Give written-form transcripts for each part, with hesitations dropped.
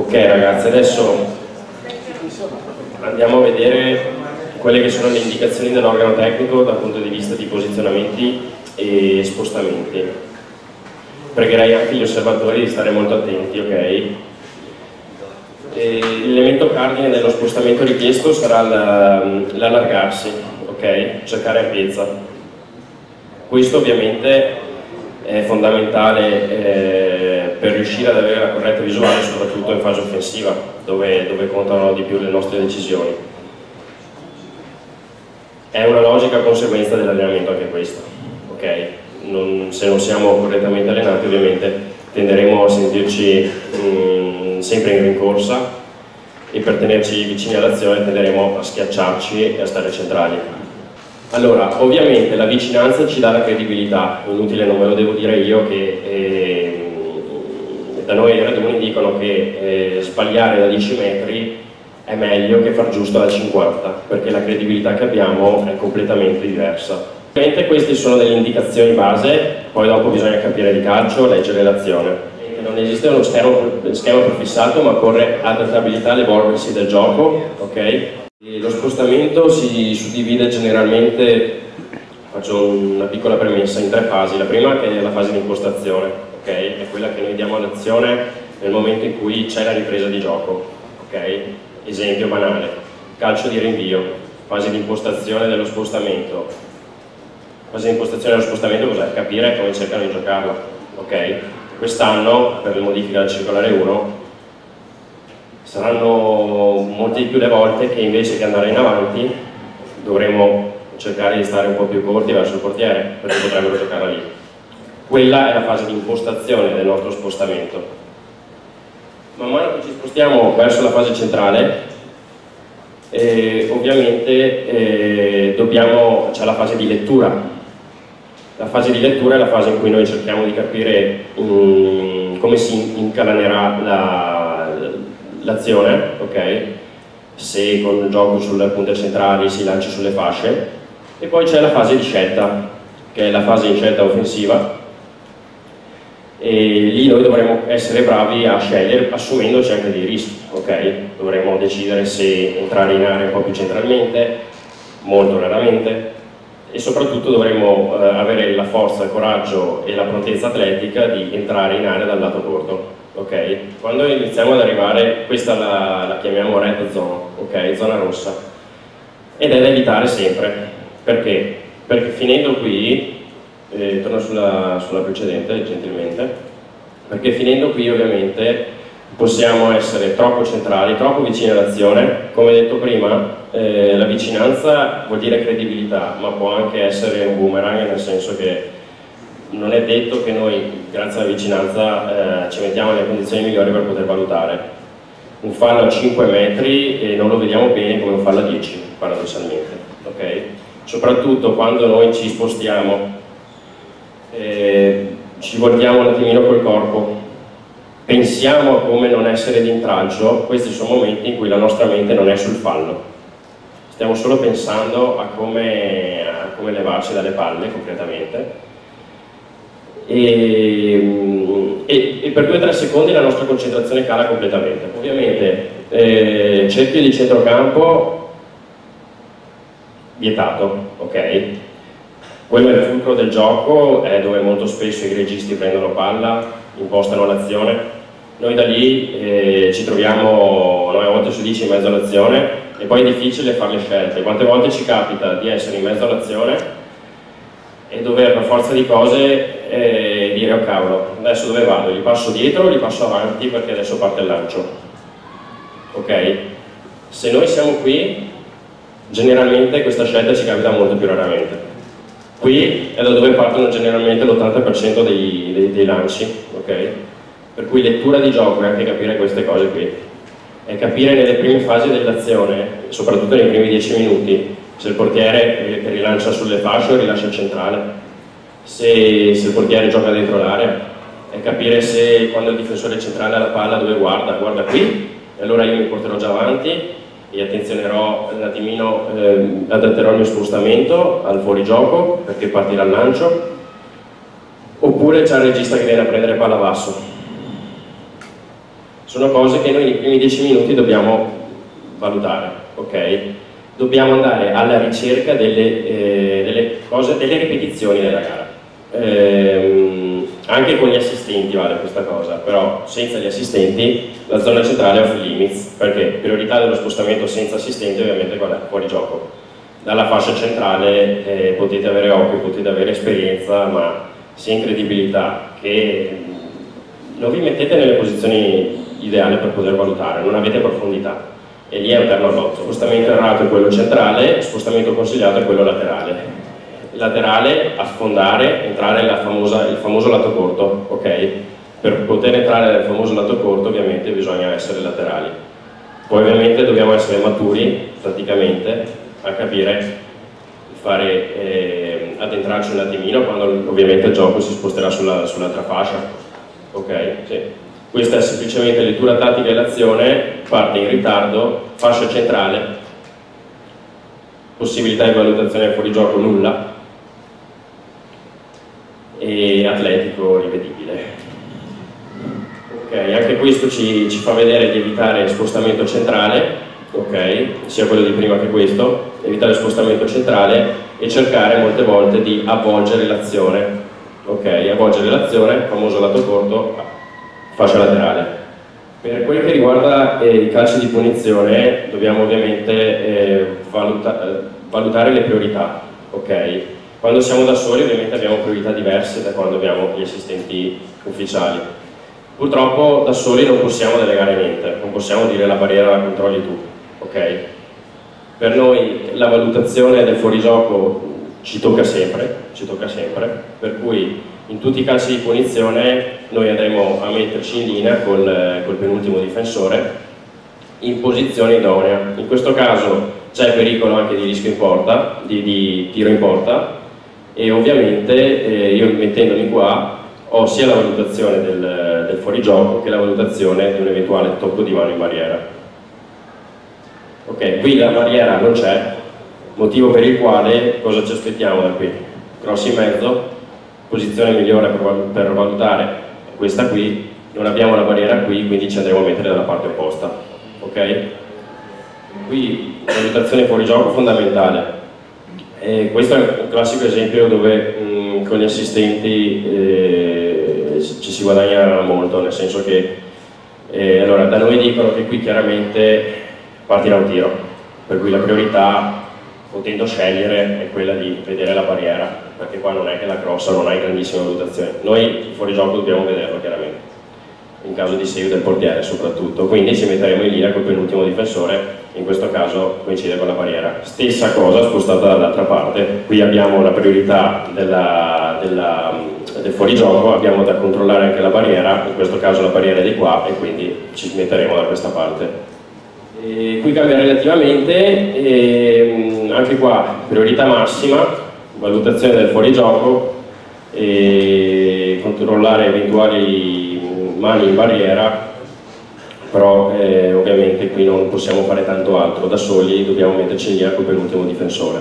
Ok ragazzi, adesso andiamo a vedere quelle che sono le indicazioni dell'organo tecnico dal punto di vista di posizionamenti e spostamenti. Pregherei anche gli osservatori di stare molto attenti, ok? L'elemento cardine dello spostamento richiesto sarà l'allargarsi, ok? Cercare altezza. Questo ovviamente è fondamentale per riuscire ad avere la corretta visuale, soprattutto in fase offensiva, dove contano di più le nostre decisioni. È una logica conseguenza dell'allenamento anche questa, ok? Se non siamo correttamente allenati ovviamente tenderemo a sentirci sempre in rincorsa e per tenerci vicini all'azione tenderemo a schiacciarci e a stare centrali. Allora, ovviamente la vicinanza ci dà la credibilità, inutile non ve lo devo dire io che da noi i raduni dicono che sbagliare da 10 metri è meglio che far giusto da 50, perché la credibilità che abbiamo è completamente diversa. Ovviamente queste sono delle indicazioni base, poi dopo bisogna capire di calcio, leggere l'azione. Non esiste uno schema prefissato, ma occorre adattabilità all'evolversi del gioco, ok? E lo spostamento si suddivide generalmente, faccio una piccola premessa, in 3 fasi. La prima che è la fase di impostazione, ok? È quella che noi diamo all'azione nel momento in cui c'è la ripresa di gioco, ok? Esempio banale, calcio di rinvio, fase di impostazione dello spostamento. Fase di impostazione dello spostamento cos'è? Capire come cercano di giocarlo, ok? Quest'anno, per le modifiche della circolare 1, saranno molte di più le volte che invece che andare in avanti dovremo cercare di stare un po' più corti verso il portiere, perché potrebbero giocarla lì. Quella è la fase di impostazione del nostro spostamento. Man mano che ci spostiamo verso la fase centrale, ovviamente c'è la fase di lettura. La fase di lettura è la fase in cui noi cerchiamo di capire come si incanalerà l'azione, ok? Se con il gioco sulle punte centrali si lancia sulle fasce, e poi c'è la fase di scelta, che è la fase di scelta offensiva, e lì noi dovremo essere bravi a scegliere assumendoci anche dei rischi, ok? Dovremo decidere se entrare in area un po' più centralmente, molto raramente, e soprattutto dovremo avere la forza, il coraggio e la prontezza atletica di entrare in area dal lato corto, ok? Quando iniziamo ad arrivare, questa la chiamiamo red zone, ok? Zona rossa, ed è da evitare sempre. Perché? Perché finendo qui, torno sulla precedente gentilmente, perché finendo qui ovviamente possiamo essere troppo centrali, troppo vicini all'azione. Come detto prima, la vicinanza vuol dire credibilità, ma può anche essere un boomerang, nel senso che non è detto che noi, grazie alla vicinanza, ci mettiamo nelle condizioni migliori per poter valutare. Un fallo a 5 metri e non lo vediamo bene come un fallo a 10, paradossalmente, ok? Soprattutto quando noi ci spostiamo, ci voltiamo un attimino col corpo, pensiamo a come non essere d'intraggio. Questi sono momenti in cui la nostra mente non è sul fallo, stiamo solo pensando a come levarci dalle palle concretamente, e per 2 o 3 secondi la nostra concentrazione cala completamente. Ovviamente cerchio di centrocampo vietato, ok? Quello è il fulcro del gioco, è dove molto spesso i registi prendono palla, impostano l'azione. Noi da lì ci troviamo 9 volte su 10 in mezzo all'azione, e poi è difficile fare le scelte. Quante volte ci capita di essere in mezzo all'azione e dover per forza di cose dire oh cavolo, adesso dove vado? Gli passo dietro o gli passo avanti perché adesso parte il lancio, ok? Se noi siamo qui, generalmente questa scelta ci capita molto più raramente. Qui è da dove partono generalmente l'80% dei lanci, ok? Per cui lettura di gioco è anche capire queste cose qui, è capire nelle prime fasi dell'azione, soprattutto nei primi 10 minuti, se il portiere rilancia sulle fasce o rilascia centrale, se il portiere gioca dentro l'area, è capire se quando il difensore centrale ha la palla dove guarda qui, e allora io mi porterò già avanti e attenzionerò un attimino, adatterò il mio spostamento al fuorigioco perché partirà il lancio, oppure c'è il regista che viene a prendere palla basso. sono cose che noi nei primi 10 minuti dobbiamo valutare, ok? Dobbiamo andare alla ricerca delle cose, delle ripetizioni della gara. Anche con gli assistenti vale questa cosa, però senza gli assistenti la zona centrale è off limits, perché priorità dello spostamento senza assistenti ovviamente qual è? Fuori gioco. Dalla fascia centrale potete avere occhio, potete avere esperienza, ma sia incredibilità che non vi mettete nelle posizioni ideali per poter valutare, non avete profondità e lì è un terno all'otto. Spostamento errato è quello centrale, spostamento consigliato è quello laterale. Il laterale a sfondare, entrare il famoso lato corto, ok? Per poter entrare nel famoso lato corto ovviamente bisogna essere laterali. Poi ovviamente dobbiamo essere maturi praticamente a capire, addentrarci un attimino quando ovviamente il gioco si sposterà sull'altra fascia, ok? Sì. Questa è semplicemente lettura tattica dell'azione, parte in ritardo, fascia centrale, possibilità di valutazione fuori gioco nulla e atletico rivedibile. Ok, anche questo ci fa vedere di evitare spostamento centrale, ok, sia quello di prima che questo, evitare spostamento centrale e cercare molte volte di avvolgere l'azione, ok, avvolgere l'azione, famoso lato corto, fascia laterale. Per quel che riguarda i calci di punizione dobbiamo ovviamente valutare le priorità, ok? Quando siamo da soli ovviamente abbiamo priorità diverse da quando abbiamo gli assistenti ufficiali. Purtroppo da soli non possiamo delegare niente, non possiamo dire la barriera la controlli tu, ok? Per noi la valutazione del fuorigioco ci tocca sempre, per cui in tutti i calci di punizione noi andremo a metterci in linea col penultimo difensore in posizione idonea. In questo caso c'è pericolo anche di rischio in porta, di tiro in porta, e ovviamente io mettendomi qua ho sia la valutazione del fuorigioco che la valutazione di un eventuale tocco di mano in barriera. Ok, qui la barriera non c'è, motivo per il quale cosa ci aspettiamo da qui? Cross in mezzo, posizione migliore per valutare questa qui, non abbiamo la barriera qui, quindi ci andremo a mettere dalla parte opposta, ok? Qui valutazione fuori gioco fondamentale. Questo è un classico esempio dove con gli assistenti ci si guadagna molto, nel senso che allora, da noi dicono che qui chiaramente partirà un tiro, per cui la priorità, potendo scegliere, è quella di vedere la barriera, perché qua non è che la crossa non hai grandissima valutazione. Noi il fuorigioco dobbiamo vederlo chiaramente, in caso di save del portiere soprattutto, quindi ci metteremo in linea col penultimo difensore, in questo caso coincide con la barriera. Stessa cosa spostata dall'altra parte, qui abbiamo la priorità del fuorigioco, abbiamo da controllare anche la barriera, in questo caso la barriera è di qua e quindi ci metteremo da questa parte. E qui cambia relativamente, anche qua priorità massima, valutazione del fuorigioco e controllare eventuali mani in barriera, però ovviamente qui non possiamo fare tanto altro, da soli dobbiamo metterci in linea col penultimo difensore.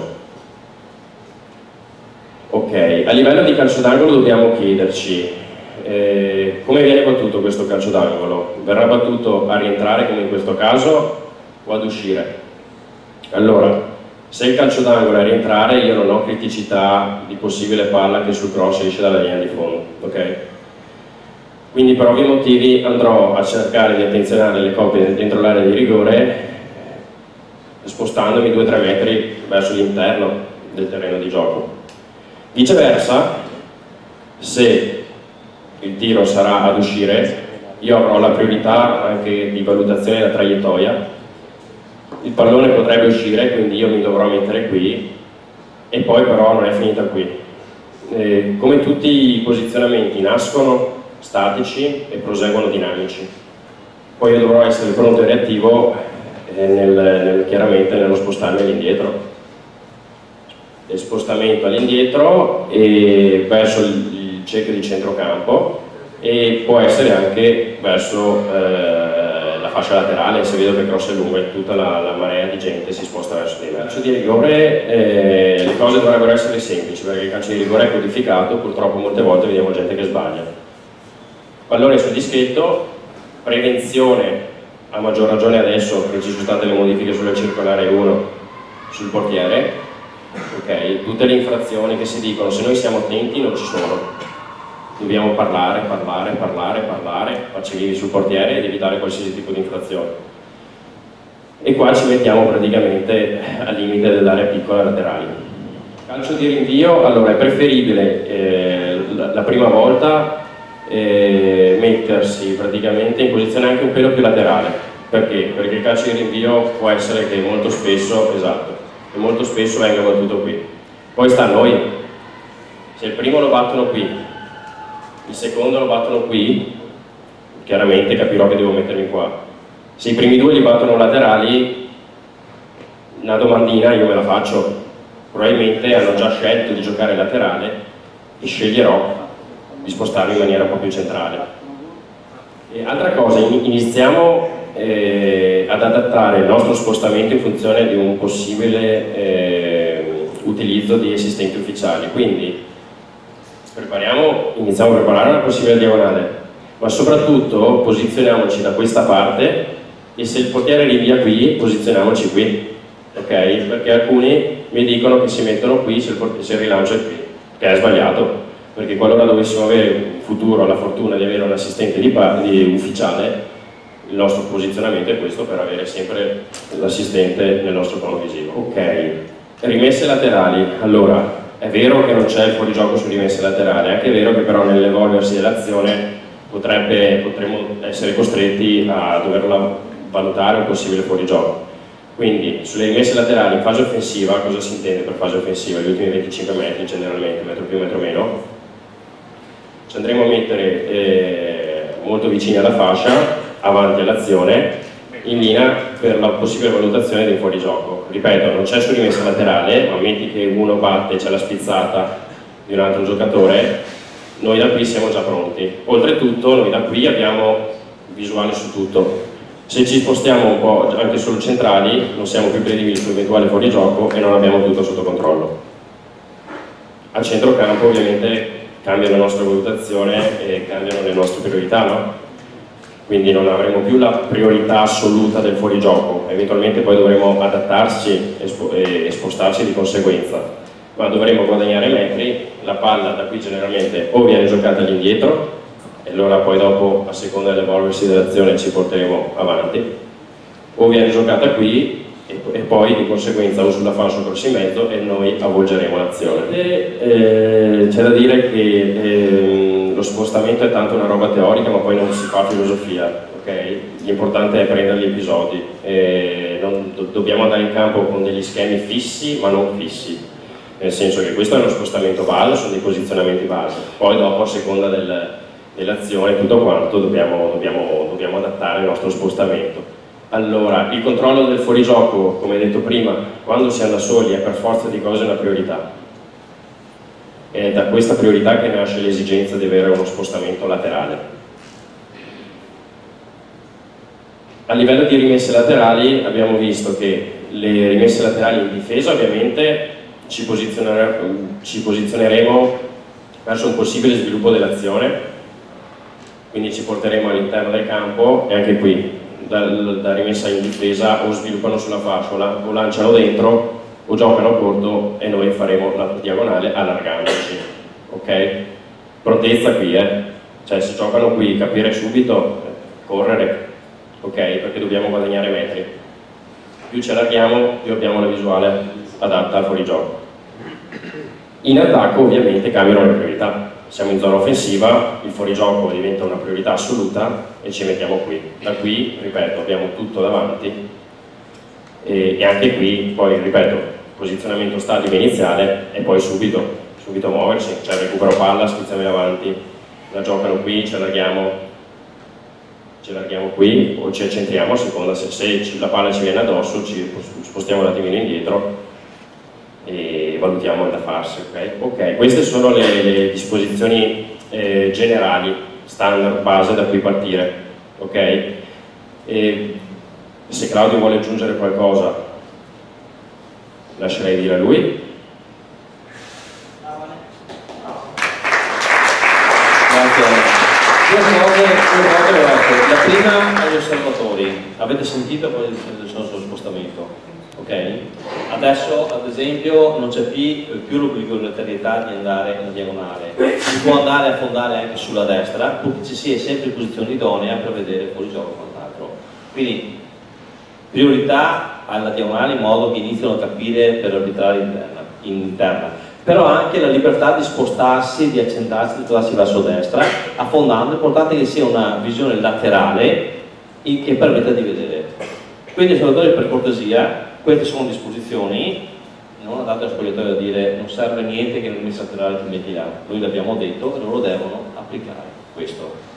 Ok, a livello di calcio d'angolo dobbiamo chiederci come viene battuto questo calcio d'angolo? Verrà battuto a rientrare come in questo caso o ad uscire? Allora, se il calcio d'angolo è a rientrare io non ho criticità di possibile palla che sul cross esce dalla linea di fondo, ok? Quindi per ovvi motivi andrò a cercare di attenzionare le coppie dentro l'area di rigore spostandomi 2-3 metri verso l'interno del terreno di gioco. Viceversa, se il tiro sarà ad uscire, io avrò la priorità anche di valutazione della traiettoria. Il pallone potrebbe uscire, quindi io mi dovrò mettere qui e poi però non è finita qui. Come tutti i posizionamenti nascono statici e proseguono dinamici. Poi io dovrò essere pronto e reattivo chiaramente nello spostarmi all'indietro. Il spostamento all'indietro e verso il cerchio di centrocampo e può essere anche verso la fascia laterale, se vedo che il cross è lungo e tutta la marea di gente si sposta verso di me. Il calcio di rigore, le cose dovrebbero essere semplici perché il calcio di rigore è codificato, purtroppo molte volte vediamo gente che sbaglia. Pallone sul dischetto, prevenzione, a maggior ragione adesso che ci sono state le modifiche sulla circolare 1 sul portiere, ok? Tutte le infrazioni che si dicono, se noi siamo attenti non ci sono, dobbiamo parlare, farci vivi sul portiere ed evitare qualsiasi tipo di infrazione. E qua ci mettiamo praticamente al limite dell'area piccola laterali. Calcio di rinvio, allora è preferibile la prima volta mettersi praticamente in posizione anche un pelo più laterale. Perché? Perché il calcio di rinvio può essere che molto spesso, esatto, che molto spesso venga battuto qui. Poi sta a noi, se il primo lo battono qui, il secondo lo battono qui, chiaramente capirò che devo mettermi qua. Se i primi due li battono laterali, una domandina io me la faccio. Probabilmente hanno già scelto di giocare laterale e sceglierò di spostarmi in maniera un po' più centrale. E altra cosa, iniziamo ad adattare il nostro spostamento in funzione di un possibile utilizzo di assistenti ufficiali. Quindi iniziamo a preparare una possibile diagonale, ma soprattutto posizioniamoci da questa parte e se il portiere rinvia qui, posizioniamoci qui, ok? Perché alcuni mi dicono che si mettono qui se il rilancio è qui, che è sbagliato, perché qualora dovessimo avere in futuro la fortuna di avere un assistente di ufficiale, il nostro posizionamento è questo per avere sempre l'assistente nel nostro cono visivo. Ok, rimesse laterali, allora è vero che non c'è il fuorigioco su rimesse laterali, è anche vero che però nell'evolversi dell'azione potremmo essere costretti a doverla valutare un possibile fuorigioco. Quindi sulle rimesse laterali in fase offensiva, cosa si intende per fase offensiva? Gli ultimi 25 metri generalmente, metro più, metro meno, ci andremo a mettere molto vicini alla fascia, avanti all'azione, in linea per la possibile valutazione del fuorigioco. Ripeto, non c'è su rimessa laterale, ma metti che uno batte, c'è la spizzata di un altro giocatore, noi da qui siamo già pronti. Oltretutto noi da qui abbiamo visuale su tutto. Se ci spostiamo un po' anche solo centrali, non siamo più credibili sull'eventuale fuorigioco e non abbiamo tutto sotto controllo. A centrocampo ovviamente cambia la nostra valutazione e cambiano le nostre priorità, no? Quindi non avremo più la priorità assoluta del fuorigioco, eventualmente poi dovremo adattarci e spostarci di conseguenza, ma dovremo guadagnare metri, la palla da qui generalmente o viene giocata all'indietro, e allora poi dopo, a seconda dell'evolversi dell'azione, ci porteremo avanti, o viene giocata qui e poi di conseguenza o sulla fascia o corso in mezzo e noi avvolgeremo l'azione. C'è da dire che lo spostamento è tanto una roba teorica, ma poi non si fa filosofia, ok? L'importante è prendere gli episodi, dobbiamo andare in campo con degli schemi fissi ma non fissi, nel senso che questo è uno spostamento base, sono dei posizionamenti base, poi dopo a seconda dell'azione tutto quanto dobbiamo adattare il nostro spostamento. Allora, il controllo del fuorigioco, come detto prima, quando si anda soli è per forza di cose una priorità. È da questa priorità che nasce l'esigenza di avere uno spostamento laterale. A livello di rimesse laterali abbiamo visto che le rimesse laterali in difesa ovviamente ci posizioneremo verso un possibile sviluppo dell'azione, quindi ci porteremo all'interno del campo e anche qui da rimessa in difesa o sviluppano sulla fascia o lanciano dentro o giocano corto e noi faremo la diagonale allargandoci, ok? Prontezza qui, cioè se giocano qui capire subito, correre, ok? Perché dobbiamo guadagnare metri, più ci allarghiamo più abbiamo la visuale adatta al fuorigioco. In attacco ovviamente cambiano le priorità. Siamo in zona offensiva, il fuorigioco diventa una priorità assoluta e ci mettiamo qui. Da qui, ripeto, abbiamo tutto davanti e anche qui, poi, ripeto, posizionamento statico iniziale e poi subito muoversi, cioè recupero palla, spizziamo avanti, la giocano qui, ci allarghiamo qui o ci accentriamo a seconda se la palla ci viene addosso, ci spostiamo un attimino indietro e valutiamo da farsi, ok? Queste sono le disposizioni generali, standard, base da cui partire, ok? E se Claudio vuole aggiungere qualcosa, lascerei dire a lui. Grazie. Due cose, la Prima agli osservatori, avete sentito poi il nostro spostamento, ok? Adesso ad esempio non c'è più l'obbligatorietà di andare in diagonale, si può andare a fondare anche sulla destra, purché ci sia sempre in posizione idonea per vedere fuori gioco e quant'altro. Quindi priorità alla diagonale in modo che iniziano a capire per arbitrare interna. Però anche la libertà di spostarsi, di accentrarsi, di trovarsi verso destra, affondando, è importante che sia una visione laterale che permetta di vedere. Quindi, osservatori, per cortesia, queste sono disposizioni, non andate al spogliatoio a dire non serve niente che non mi laterale ti metti là, noi l'abbiamo detto e loro devono applicare questo.